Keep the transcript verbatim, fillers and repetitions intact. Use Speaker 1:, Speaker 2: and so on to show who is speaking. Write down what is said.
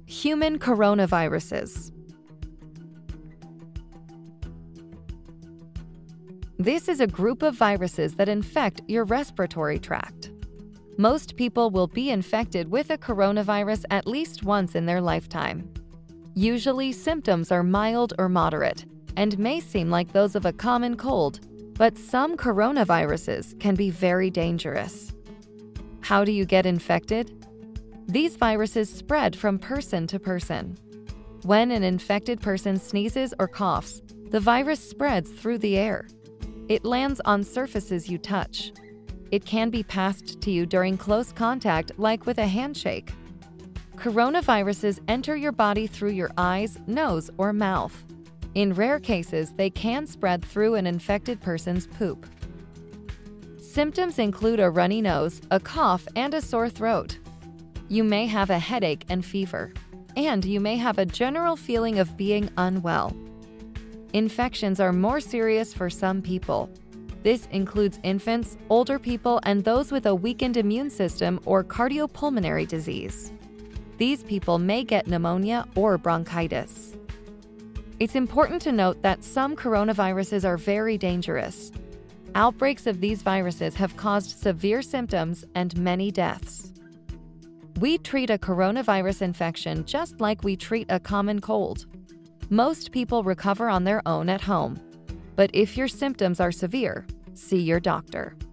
Speaker 1: Human coronaviruses. This is a group of viruses that infect your respiratory tract. Most people will be infected with a coronavirus at least once in their lifetime. Usually, symptoms are mild or moderate and may seem like those of a common cold, but some coronaviruses can be very dangerous. How do you get infected? These viruses spread from person to person. When an infected person sneezes or coughs, the virus spreads through the air. It lands on surfaces you touch. It can be passed to you during close contact, like with a handshake. Coronaviruses enter your body through your eyes, nose, or mouth. In rare cases, they can spread through an infected person's poop. Symptoms include a runny nose, a cough, and a sore throat. You may have a headache and fever, and you may have a general feeling of being unwell. Infections are more serious for some people. This includes infants, older people, and those with a weakened immune system or cardiopulmonary disease. These people may get pneumonia or bronchitis. It's important to note that some coronaviruses are very dangerous. Outbreaks of these viruses have caused severe symptoms and many deaths. We treat a coronavirus infection just like we treat a common cold. Most people recover on their own at home. But if your symptoms are severe, see your doctor.